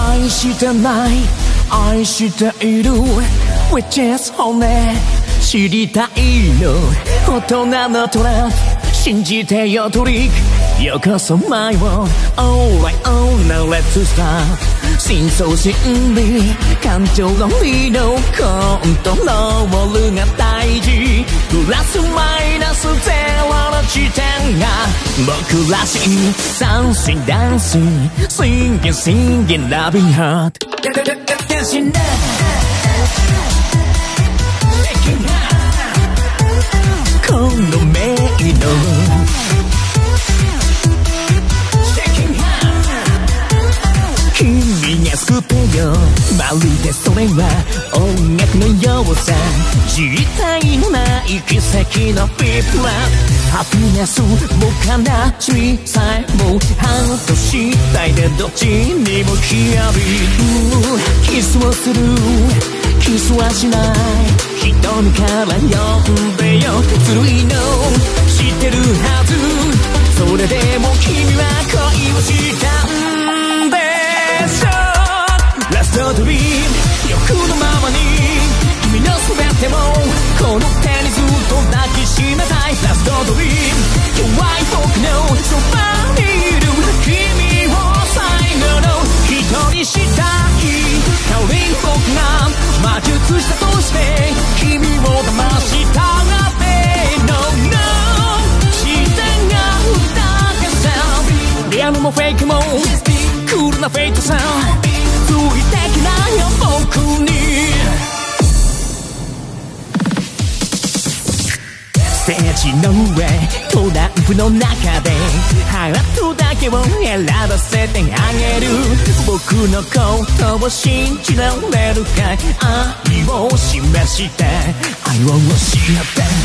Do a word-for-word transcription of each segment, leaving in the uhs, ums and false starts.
愛してない愛している Which is honey 知りたいの大人のトランプ信じてよトリックよこそ My world Alright oh now let's start 深層心理感情論理のコントロールが大事プラスマイナスゼロの地点が僕らしい三振ダンス Singing singing loving heart このメイド君が救ってよまるでそれは音楽のようさ実体のない奇跡のビップラハピネスも悲しみさえもハート次第でどっちにもヒアビーキスをするキスはしない瞳から呼んでよずるいの知ってるはずそれでも君は恋をしたんでしょラストドリーム欲のままに君の全てもこの手にずっと抱きしめたいラストドリーム弱い僕のそばにいる君を最後の一人したい代わりに僕が魔術師として君を騙したがって No no 自然が歌けさリアルもフェイクもクールなフェイトさついてきなよ僕にステージの上トランプの中でハートだけを選ばせてあげる僕のことを信じられるかい愛を示して愛を教えて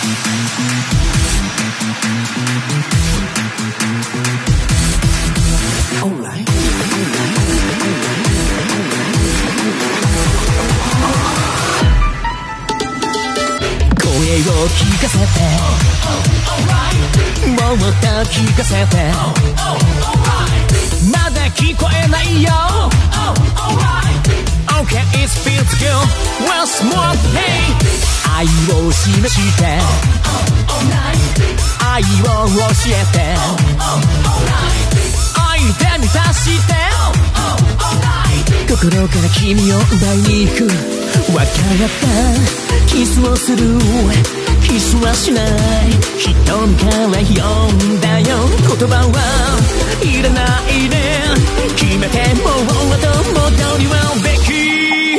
声を聞かせてもっと聞かせてまだ聞こえないよ Okay it feels good once more hey 愛を示して愛を教えて愛で満たして心から君を奪いに行く分かったキスをするキスはしない瞳から呼んだよ言葉はいらないね決めてもう後戻りはでき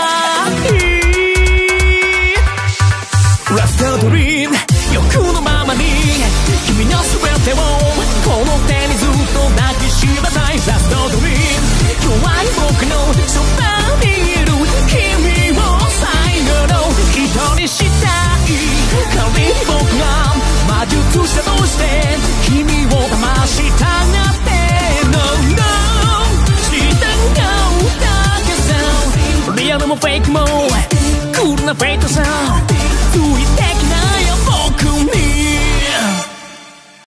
ないラストドリーム欲のままに君の全てをこの手にずっと抱きしめたいラストドリーム弱い僕のそばにいる君を最後の一人したい仮に僕が魔術師として君を騙したがって No no 自然が歌けさリアルもフェイクもクールなフェイトさ